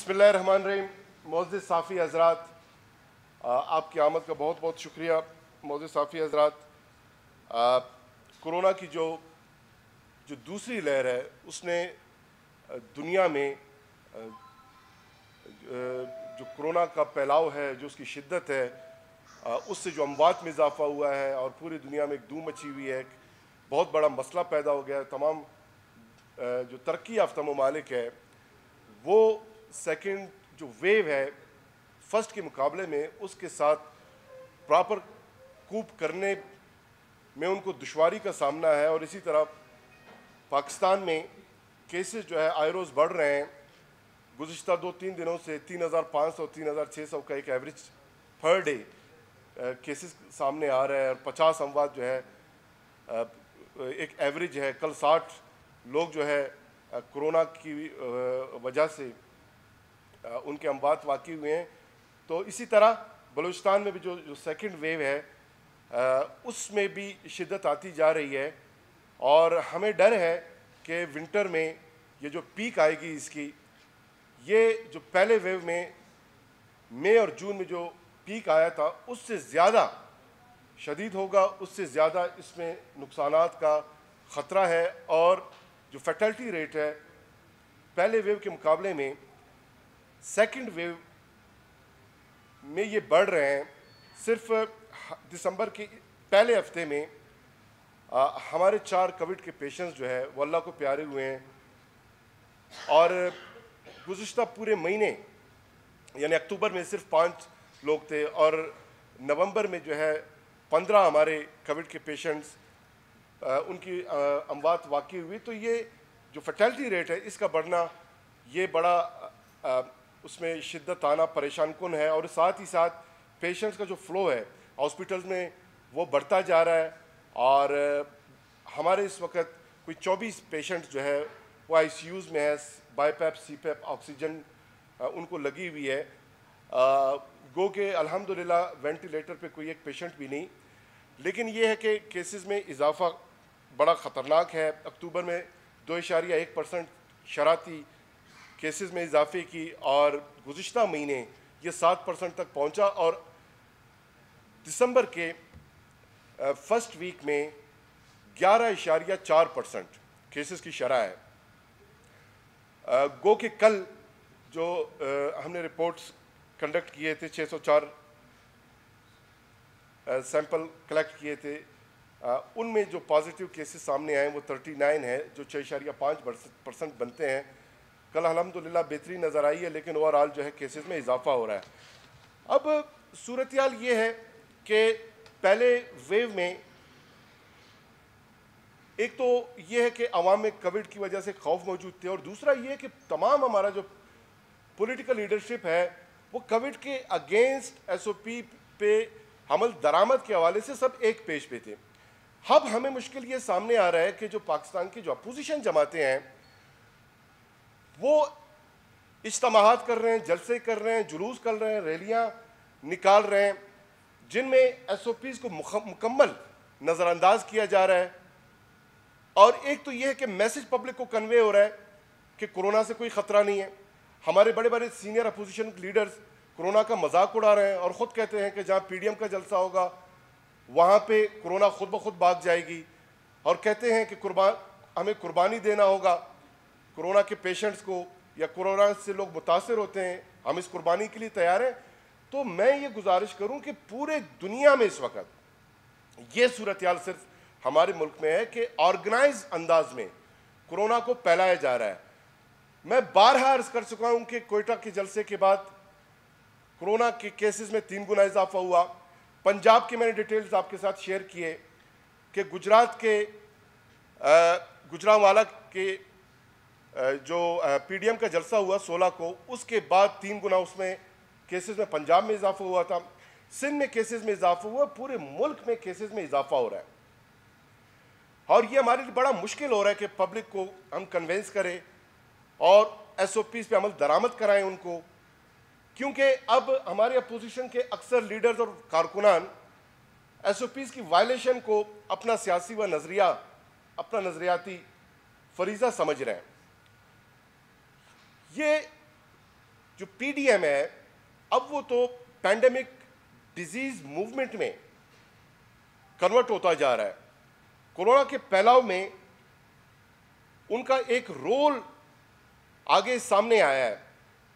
बिस्मिल्लाहिर्रहमानिर्रहीम। मोअज़्ज़िज़ साफ़ी हज़रात, आपकी आमद का बहुत बहुत शुक्रिया। मोअज़्ज़िज़ साफ़ी हज़रात, कोरोना की जो दूसरी लहर है उसने दुनिया में जो कोरोना का फैलाव है, जो उसकी शिद्दत है, उससे जो अमवात में इजाफ़ा हुआ है और पूरी दुनिया में एक धूम मची हुई है, एक बहुत बड़ा मसला पैदा हो गया है। तमाम जो तरक्की याफ्ता ममालिक है वो सेकंड जो वेव है फर्स्ट के मुकाबले में उसके साथ प्रॉपर कूप करने में उनको दुश्वारी का सामना है। और इसी तरह पाकिस्तान में केसेस जो है आए रोज़ बढ़ रहे हैं। गुज़िश्ता 2-3 दिनों से 3,500 3,600 का एक एवरेज पर डे केसेस सामने आ रहा है और 50 अमवात जो है एक एवरेज है। कल 60 लोग जो है कोरोना की वजह से उनके अमवात वाक़ई हुए हैं। तो इसी तरह बलूचिस्तान में भी जो सेकंड वेव है उसमें भी शिद्दत आती जा रही है और हमें डर है कि विंटर में ये जो पीक आएगी इसकी, ये जो पहले वेव में मई और जून में जो पीक आया था उससे ज़्यादा शदीद होगा, उससे ज़्यादा इसमें नुकसानात का ख़तरा है। और जो फैटलिटी रेट है पहले वेव के मुकाबले में सेकंड वेव में ये बढ़ रहे हैं। सिर्फ दिसंबर के पहले हफ्ते में हमारे 4 कोविड के पेशेंट्स जो है वो अल्लाह को प्यारे हुए हैं और गुज़िश्ता पूरे महीने यानी अक्टूबर में सिर्फ 5 लोग थे और नवंबर में जो है 15 हमारे कोविड के पेशेंट्स उनकी अमवात वाक़ई हुई। तो ये जो फैटलिटी रेट है इसका बढ़ना ये बड़ा उसमें शिद्दत आना परेशान कुन है। और साथ ही साथ पेशेंट्स का जो फ़्लो है हॉस्पिटल्स में वो बढ़ता जा रहा है और हमारे इस वक्त कोई 24 पेशेंट्स जो है वो आईसीयूज़ में है, बाईपैप सीपैप ऑक्सीजन उनको लगी हुई है। गो के अल्हम्दुलिल्लाह वेंटिलेटर पे कोई एक पेशेंट भी नहीं। लेकिन ये है कि केसेस में इजाफ़ा बड़ा ख़तरनाक है। अक्टूबर में 2.1% शराती केसेस में इजाफे की और गुज़िश्ता महीने ये 7% तक पहुंचा और दिसंबर के फर्स्ट वीक में 11.4% केसेस की शरह है। गो के कल जो हमने रिपोर्ट्स कंडक्ट किए थे 604 सैंपल कलेक्ट किए थे, उनमें जो पॉजिटिव केसेस सामने आए वो 39 है, जो 6.5% बनते हैं। कल अल्हम्दुलिल्लाह बेहतरी नज़र आई है लेकिन ओवरऑल जो है केसेस में इजाफा हो रहा है। अब सूरत हाल ये है कि पहले वेव में एक तो ये है कि अवाम में कोविड की वजह से खौफ मौजूद थे और दूसरा ये है कि तमाम हमारा जो पॉलिटिकल लीडरशिप है वो कोविड के अगेंस्ट एसओपी पे अमल दरामद के हवाले से सब एक पेज पे थे। अब हमें मुश्किल ये सामने आ रहा है कि जो पाकिस्तान की जो अपोजिशन जमातें हैं वो इज्तिमाआत कर रहे हैं, जलसे कर रहे हैं, जुलूस कर रहे हैं, रैलियां निकाल रहे हैं जिनमें एसओपीज़ को मुकम्मल नज़रअंदाज किया जा रहा है। और एक तो यह है कि मैसेज पब्लिक को कन्वे हो रहा है कि कोरोना से कोई ख़तरा नहीं है। हमारे बड़े बड़े सीनियर अपोजिशन लीडर्स कोरोना का मजाक उड़ा रहे हैं और ख़ुद कहते हैं कि जहाँ पीडीएम का जलसा होगा वहाँ पे कोरोना खुद ब खुद भाग जाएगी और कहते हैं कि हमें कुर्बानी देना होगा कोरोना के पेशेंट्स को या कोरोना से लोग मुतासर होते हैं, हम इस कुर्बानी के लिए तैयार हैं। तो मैं ये गुजारिश करूं कि पूरे दुनिया में इस वक्त ये सूरत हाल सिर्फ हमारे मुल्क में है कि ऑर्गेनाइज अंदाज में कोरोना को फैलाया जा रहा है। मैं बारहा अर्ज कर चुका हूं कि कोयटा के जलसे के बाद कोरोना के केसेस में 3 गुना इजाफा हुआ। पंजाब के मैंने डिटेल्स आपके साथ शेयर किए कि गुजरात के गुजरांवाला के जो पीडीएम का जलसा हुआ 16 को, उसके बाद 3 गुना उसमें केसेस में पंजाब में इजाफा हुआ था, सिंध में केसेस में इजाफा हुआ, पूरे मुल्क में केसेस में इजाफा हो रहा है। और ये हमारे लिए बड़ा मुश्किल हो रहा है कि पब्लिक को हम कन्वेंस करें और एसओपीज़ पे अमल दरामद कराएं उनको, क्योंकि अब हमारे अपोजिशन के अक्सर लीडर्स और कारकुनान एसओपीज़ की वायलेशन को अपना सियासी व नज़रिया, अपना नज़रियाती फरीज़ा समझ रहे हैं। ये जो पीडीएम है अब वो तो पैंडेमिक डिजीज मूवमेंट में कन्वर्ट होता जा रहा है। कोरोना के फैलाव में उनका एक रोल आगे सामने आया है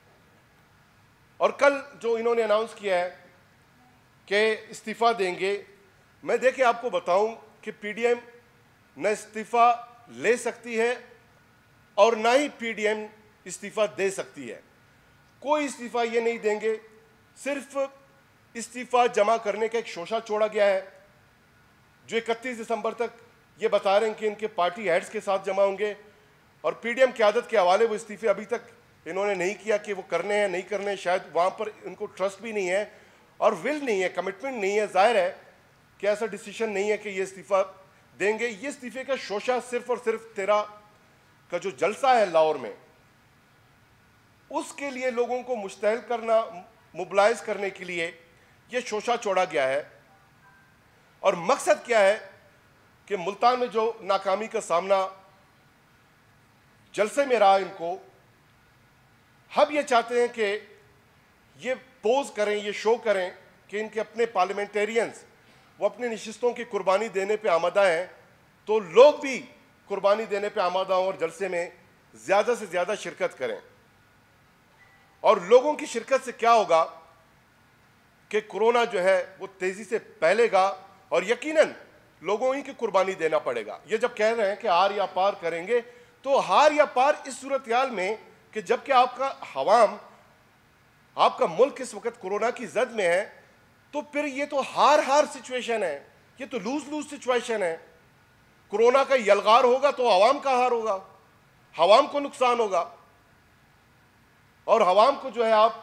और कल जो इन्होंने अनाउंस किया है कि इस्तीफा देंगे, मैं देखे आपको बताऊं कि पीडीएम न इस्तीफा ले सकती है और ना ही पीडीएम इस्तीफा दे सकती है। कोई इस्तीफा ये नहीं देंगे, सिर्फ इस्तीफा जमा करने का एक शोषा छोड़ा गया है जो 31 दिसंबर तक ये बता रहे हैं कि इनके पार्टी हेड्स के साथ जमा होंगे और पीडीएम क़यादत के हवाले वो इस्तीफे अभी तक इन्होंने नहीं किया कि वो करने हैं नहीं करने हैं, शायद वहाँ पर इनको ट्रस्ट भी नहीं है और विल नहीं है, कमिटमेंट नहीं है। जाहिर है कि ऐसा डिसीजन नहीं है कि ये इस्तीफा देंगे। ये इस्तीफे का शोषा सिर्फ और सिर्फ 13 का जो जलसा है लाहौर में, उसके लिए लोगों को मुश्तैल करना, मोबिलाइज करने के लिए ये शोषा छोड़ा गया है। और मकसद क्या है कि मुल्तान में जो नाकामी का सामना जलसे में रहा इनको, हम ये चाहते हैं कि ये पोज करें, ये शो करें कि इनके अपने पार्लियामेंटेरियंस वो अपनी नशिस्तों की कुर्बानी देने पे आमादा हैं, तो लोग भी कुर्बानी देने पे आमादा हों और जलसे में ज़्यादा से ज़्यादा शिरकत करें। और लोगों की शिरकत से क्या होगा कि कोरोना जो है वो तेज़ी से फैलेगा और यकीनन लोगों ही की कुर्बानी देना पड़ेगा। ये जब कह रहे हैं कि हार या पार करेंगे, तो हार या पार इस सूरत हाल में कि जबकि आपका हवाम, आपका मुल्क इस वक्त कोरोना की जद में है, तो फिर ये तो हार हार सिचुएशन है, ये तो लूज लूज सिचुएशन है। कोरोना का यलगार होगा तो आवाम का हार होगा, हवाम को नुकसान होगा और हवाम को जो है आप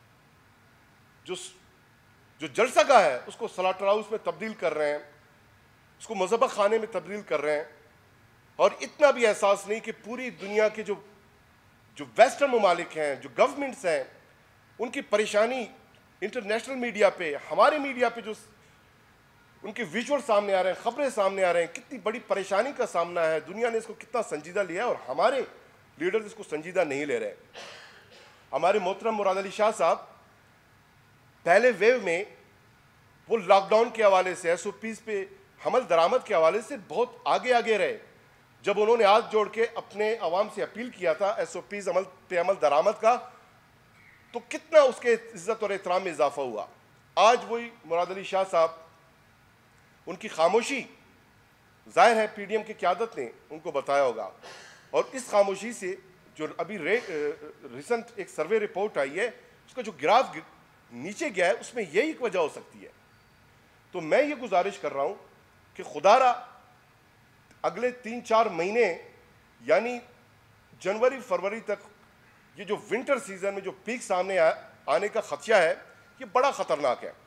जो जलसगा है उसको स्लॉटर हाउस में तब्दील कर रहे हैं, उसको मजहबा खाने में तब्दील कर रहे हैं। और इतना भी एहसास नहीं कि पूरी दुनिया के जो वेस्टर्न ममालिक हैं, जो गवर्नमेंट्स हैं, उनकी परेशानी इंटरनेशनल मीडिया पे, हमारे मीडिया पे जो उनके विजुअल सामने आ रहे हैं, खबरें सामने आ रहे हैं, कितनी बड़ी परेशानी का सामना है। दुनिया ने इसको कितना संजीदा लिया है और हमारे लीडर्स इसको संजीदा नहीं ले रहे। हमारे मोहतरम मुराद अली शाह साहब पहले वेव में वो लॉकडाउन के हवाले से, SOPs पे हमल दरामद के हवाले से बहुत आगे आगे रहे। जब उन्होंने हाथ जोड़ के अपने अवाम से अपील किया था SOPs अमल दरामद का, तो कितना उसके इज्जत और एहतराम में इजाफा हुआ। आज वही मुराद अली शाह साहब, उनकी खामोशी, जाहिर है पीडीएम की क़यादत ने उनको बताया होगा और इस खामोशी से जो अभी रिसेंट एक सर्वे रिपोर्ट आई है, उसका जो ग्राफ नीचे गया है, उसमें यही एक वजह हो सकती है। तो मैं ये गुजारिश कर रहा हूँ कि खुदारा अगले 3-4 महीने यानी जनवरी फरवरी तक ये जो विंटर सीजन में जो पीक सामने आने का खदशा है, ये बड़ा ख़तरनाक है।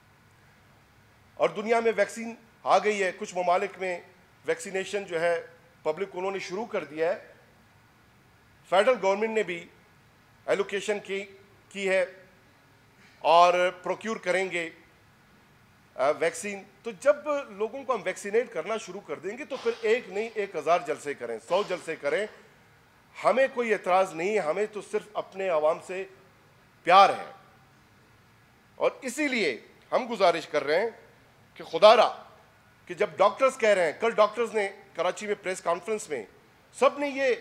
और दुनिया में वैक्सीन आ गई है, कुछ ममालिक में वैक्सीनेशन जो है पब्लिक उन्होंने शुरू कर दिया है। फेडरल गवर्नमेंट ने भी एलोकेशन की है और प्रोक्यूर करेंगे वैक्सीन। तो जब लोगों को हम वैक्सीनेट करना शुरू कर देंगे तो फिर एक नहीं 1000 जलसे करें, 100 जलसे करें, हमें कोई एतराज़ नहीं है। हमें तो सिर्फ अपने आवाम से प्यार है और इसीलिए हम गुजारिश कर रहे हैं कि खुदारा कि जब डॉक्टर्स कह रहे हैं, कल डॉक्टर्स ने कराची में प्रेस कॉन्फ्रेंस में सब ने ये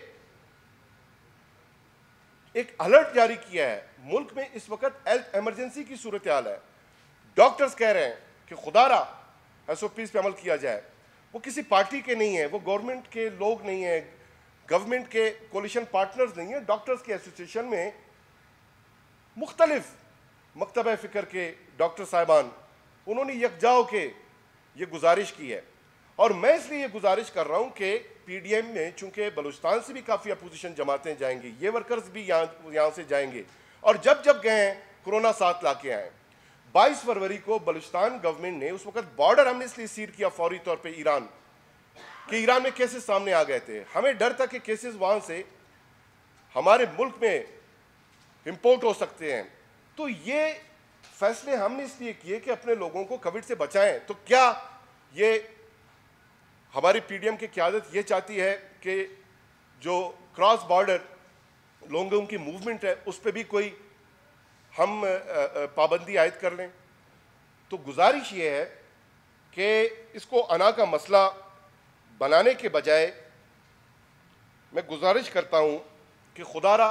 एक अलर्ट जारी किया है, मुल्क में इस वक्त हेल्थ इमरजेंसी की सूरत हाल है। डॉक्टर्स कह रहे हैं कि खुदारा SOPs पे अमल किया जाए। वो किसी पार्टी के नहीं है, वो गवर्नमेंट के लोग नहीं है, गवर्नमेंट के कोलिशन पार्टनर्स नहीं है। डॉक्टर्स के एसोसिएशन में मुख्तलिफ मकतब फ़िक्र के डॉक्टर साहिबान, उन्होंने यकजा होके ये गुजारिश की है। और मैं इसलिए ये गुजारिश कर रहा हूँ कि पीडीएम में चूँकि बलूचिस्तान से भी काफ़ी अपोजिशन जमातें जाएंगी, ये वर्कर्स भी यहाँ से जाएंगे और जब जब गए हैं कोरोना साथ ला के आए। 22 फरवरी को बलूचिस्तान गवर्नमेंट ने, उस वक्त बॉर्डर हमने इसलिए सील किया फौरी तौर पे ईरान, कि ईरान में केसेस सामने आ गए थे। हमें डर था कि केसेस वहाँ से हमारे मुल्क में इंपोर्ट हो सकते हैं। तो ये फैसले हमने इसलिए किए कि अपने लोगों को कोविड से बचाएं। तो क्या ये हमारी पीडीएम की क़यादत ये चाहती है कि जो क्रॉस बॉर्डर लोगों की मूवमेंट है उस पर भी कोई हम पाबंदी आयद कर लें। तो गुजारिश ये है कि इसको अना का मसला बनाने के बजाय मैं गुजारिश करता हूँ कि खुदारा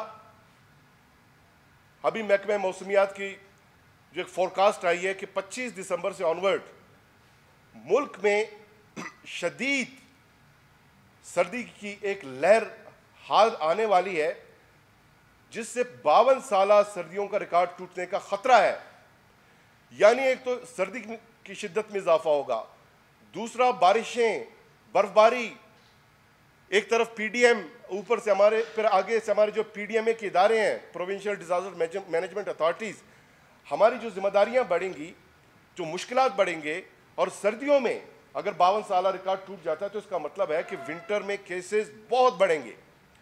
अभी महकमे मौसमियात की जो एक फोरकास्ट आई है कि 25 दिसंबर से ऑनवर्ड मुल्क में शदीद सर्दी की एक लहर हाल आने वाली है, जिससे 52 साल सर्दियों का रिकॉर्ड टूटने का खतरा है। यानी एक तो सर्दी की शिद्दत में इजाफा होगा, दूसरा बारिशें, बर्फबारी, एक तरफ पीडीएम, ऊपर से हमारे फिर आगे से हमारे जो पीडीएमए के इदारे हैं, प्रोविंशियल डिजास्टर मैनेजमेंट अथॉरिटीज़, हमारी जो जिम्मेदारियां बढ़ेंगी, जो मुश्किलात बढ़ेंगे। और सर्दियों में अगर 52 साल रिकॉर्ड टूट जाता है तो इसका मतलब है कि विंटर में केसेस बहुत बढ़ेंगे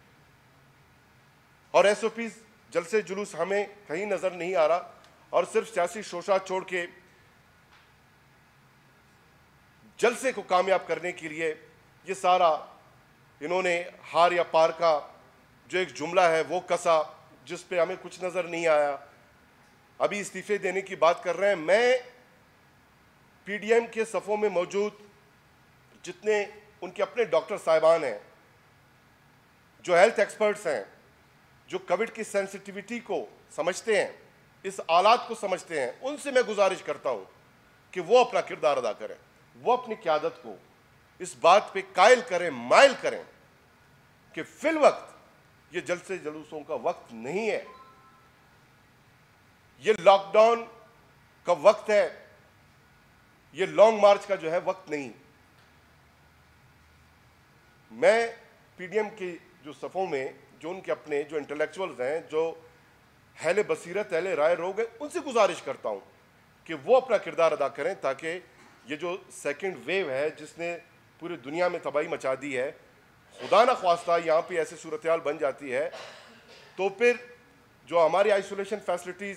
और एसओपीज जलसे जुलूस हमें कहीं नजर नहीं आ रहा, और सिर्फ सियासी शोशा छोड़ के जलसे को कामयाब करने के लिए ये सारा इन्होंने हार या पार का जो एक जुमला है वो कसा, जिस पे हमें कुछ नजर नहीं आया। अभी इस्तीफे देने की बात कर रहे हैं। मैं पीडीएम के सफ़ों में मौजूद जितने उनके अपने डॉक्टर साहिबान हैं, जो हेल्थ एक्सपर्ट्स हैं, जो कोविड की सेंसिटिविटी को समझते हैं, इस आलात को समझते हैं, उनसे मैं गुजारिश करता हूं कि वो अपना किरदार अदा करें, वो अपनी क़यादत को इस बात पे कायल करें, माइल करें कि फिल वक्त ये जलसे जुलूसों का वक्त नहीं है, ये लॉकडाउन का वक्त है, ये लॉन्ग मार्च का जो है वक्त नहीं। मैं पीडीएम के जो सफ़ों में जो उनके अपने जो इंटेलेक्चुअल्स हैं, जो अहले बसीरत, अहले राय लोग हैं, उनसे गुजारिश करता हूं कि वो अपना किरदार अदा करें, ताकि ये जो सेकंड वेव है जिसने पूरी दुनिया में तबाही मचा दी है, खुदा न ख्वास्ता यहाँ पे ऐसी सूरत हाल बन जाती है तो फिर जो हमारी आइसोलेशन फैसिलिटीज़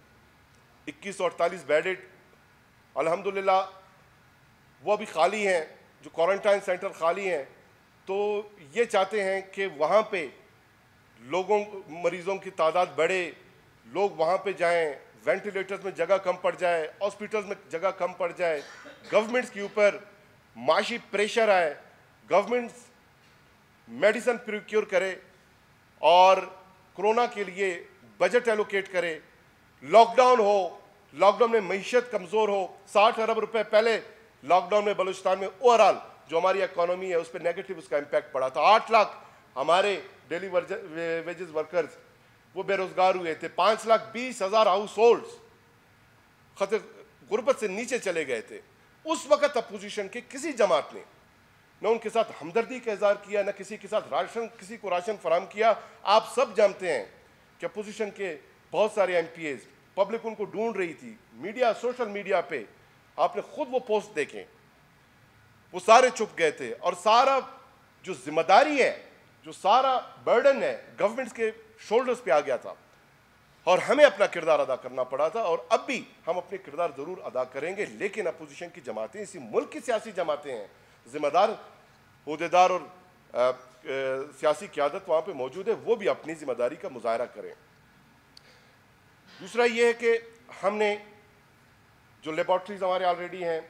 2148 बेडेड अल्हम्दुलिल्लाह वो अभी खाली हैं, जो क्वारंटाइन सेंटर खाली हैं, तो ये चाहते हैं कि वहाँ पे लोगों मरीज़ों की तादाद बढ़े, लोग वहाँ पे जाएं, वेंटिलेटर्स में जगह कम पड़ जाए, हॉस्पिटल्स में जगह कम पड़ जाए, गवर्नमेंट्स के ऊपर माशी प्रेशर आए, गवर्नमेंट्स मेडिसिन प्रोक्योर करे और कोरोना के लिए बजट एलोकेट करे, लॉकडाउन हो, लॉकडाउन में मईशत कमज़ोर हो। 60 अरब रुपए पहले लॉकडाउन में बलूचिस्तान में ओवरऑल जो हमारी इकोनॉमी है उस पर नेगेटिव उसका इम्पैक्ट पड़ा था। 8 लाख हमारे डेली वेजेस वर्कर्स वो बेरोजगार हुए थे। 5,20,000 हाउस होल्ड्स खतरे गुर्बत से नीचे चले गए थे। उस वक्त अपोजिशन के किसी जमात ने न उनके साथ हमदर्दी का इजहार किया, न किसी के साथ किसी को राशन फराम किया। आप सब जानते हैं कि अपोजिशन के बहुत सारे एमपीएज, पब्लिक उनको ढूंढ रही थी, मीडिया, सोशल मीडिया पे आपने खुद वो पोस्ट देखें, वो सारे चुप गए थे। और सारा जो जिम्मेदारी है, जो सारा बर्डन है, गवर्नमेंट्स के शोल्डर्स पे आ गया था और हमें अपना किरदार अदा करना पड़ा था। और अब भी हम अपने किरदार जरूर अदा करेंगे, लेकिन अपोजिशन की जमातें, इसी मुल्क की सियासी जमातें हैं, जिम्मेदार ओहदेदार और सियासी क़यादत वहाँ पे मौजूद है, वो भी अपनी जिम्मेदारी का मुजाहरा करें। दूसरा ये है कि हमने जो लेबॉर्ट्रीज हमारे ऑलरेडी हैं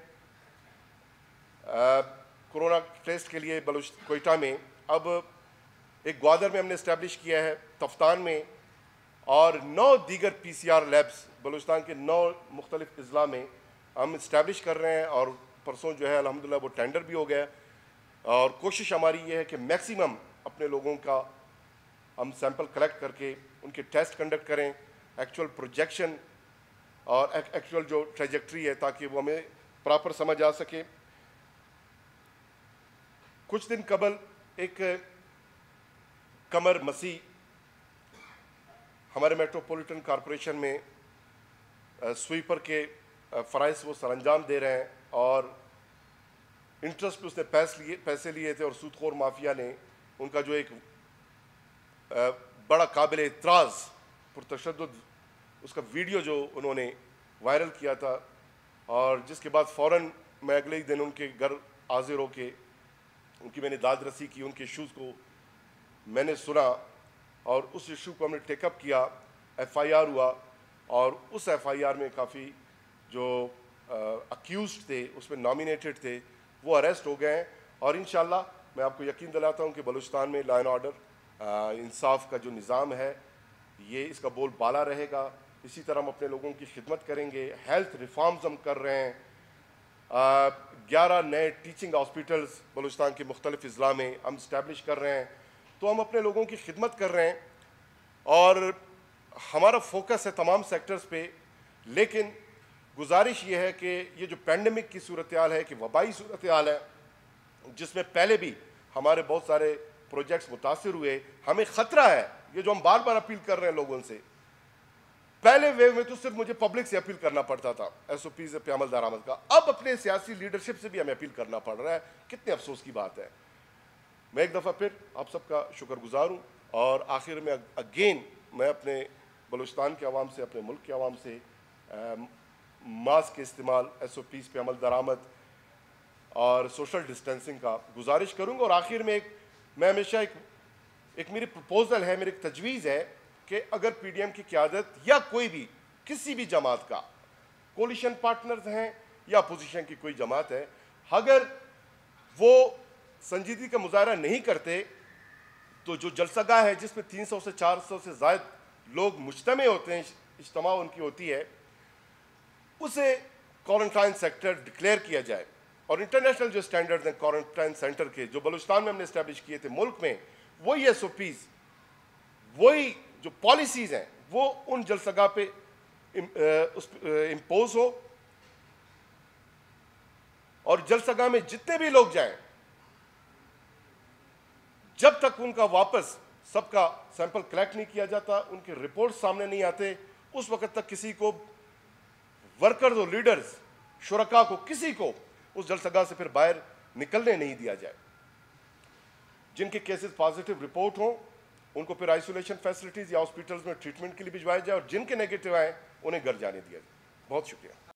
कोरोना टेस्ट के लिए कोयटा में, अब एक ग्वादर में हमने इस्टेब्लिश किया है, तफ्तान में, और 9 दीगर पीसीआर लैब्स बलूचिस्तान के 9 मुख्तलिफ अजला में हम इस्टेब्लिश कर रहे हैं। और परसों जो है अल्हम्दुलिल्लाह वो टेंडर भी हो गया, और कोशिश हमारी ये है कि मैक्सिमम अपने लोगों का हम सैंपल कलेक्ट करके उनके टेस्ट कंडक्ट करें, एक्चुअल प्रोजेक्शन और एक्चुअल जो ट्रेजेक्ट्री है, ताकि वो हमें प्रॉपर समझ आ सके। कुछ दिन कबल एक कमर मसीह हमारे मेट्रोपॉलिटन कॉरपोरेशन में स्वीपर के फ़राइज़ वो सरअंजाम दे रहे हैं, और इंटरेस्ट पे उसने पैसे लिए थे, और सूदखोर माफिया ने उनका जो एक बड़ा काबिल एतराज़ पुरतशद्दुद उसका वीडियो जो उन्होंने वायरल किया था, और जिसके बाद फ़ौरन मैं अगले ही दिन उनके घर हाजिर होके उनकी मैंने दाद रसी की, उनके इशूज़ को मैंने सुना और उस इशू को हमने टेकअप किया, एफआईआर हुआ, और उस FIR में काफ़ी जो अक्यूज्ड थे, उसमें नॉमिनेटेड थे, वो अरेस्ट हो गए हैं। और इंशाल्लाह मैं आपको यकीन दिलाता हूँ कि बलूचिस्तान में लॉ एंड ऑर्डर इंसाफ का जो निज़ाम है ये इसका बोल बाला रहेगा। इसी तरह हम अपने लोगों की खिदमत करेंगे। हेल्थ रिफॉर्म्स हम कर रहे हैं। 11 नए टीचिंग हॉस्पिटल्स बलूचिस्तान के मुख्तलिफ अज़ला में हम इस्टेब्लिश कर रहे हैं। तो हम अपने लोगों की खिदमत कर रहे हैं और हमारा फोकस है तमाम सेक्टर्स पे। लेकिन गुजारिश ये है कि ये जो पैंडमिक की सूरत हाल है, कि वबाई सूरत हाल है, जिसमें पहले भी हमारे बहुत सारे प्रोजेक्ट्स मुतासिर हुए, हमें ख़तरा है। ये जो हम बार बार अपील कर रहे हैं लोगों से, पहले वेव में तो सिर्फ मुझे पब्लिक से अपील करना पड़ता था SOP से पे अमल दरामद का, अब अपने सियासी लीडरशिप से भी हमें अपील करना पड़ रहा है। कितने अफसोस की बात है। मैं एक दफ़ा फिर आप सबका शुक्रगुजार हूँ और आखिर में अगेन मैं अपने बलूचिस्तान के अवाम से, अपने मुल्क के अवाम से मास्क के इस्तेमाल, SOPs पे अमल दरामद और सोशल डिस्टेंसिंग का गुजारिश करूँगा। और आखिर में मैं हमेशा एक मेरी प्रपोज़ल है, मेरी एक तजवीज़ है कि अगर PDM की क़यादत या कोई भी किसी भी जमात का कोलिशन पार्टनर्स हैं या अपोजिशन की कोई जमात है, अगर वो संजीदगी का मुजाहरा नहीं करते तो जो जलसागाह है जिसमें 300 से 400 से ज़ायद लोग मुज्तमे होते हैं, इज्तिमा उनकी होती है, उसे क्वारंटाइन सेक्टर डिक्लेयर किया जाए। और इंटरनेशनल जो स्टैंडर्ड्स हैं क्वारंटाइन सेंटर के, जो बलूचिस्तान में हमने इस्टेब्लिश किए थे मुल्क में, वही SOPs, वही जो पॉलिसीज़ हैं वो उन जलसगाह पे इम्पोज हो। और जलसगाह में जितने भी लोग जाएं, जब तक उनका वापस सबका सैंपल कलेक्ट नहीं किया जाता, उनके रिपोर्ट सामने नहीं आते, उस वक्त तक किसी को, वर्कर्स और लीडर्स, शुरका को, किसी को उस जलसगाह से फिर बाहर निकलने नहीं दिया जाए। जिनके केसेस पॉजिटिव रिपोर्ट हों उनको फिर आइसोलेशन फैसिलिटीज़ या हॉस्पिटल्स में ट्रीटमेंट के लिए भिजवाया जाए और जिनके नेगेटिव आए उन्हें घर जाने दिया जाए। बहुत शुक्रिया।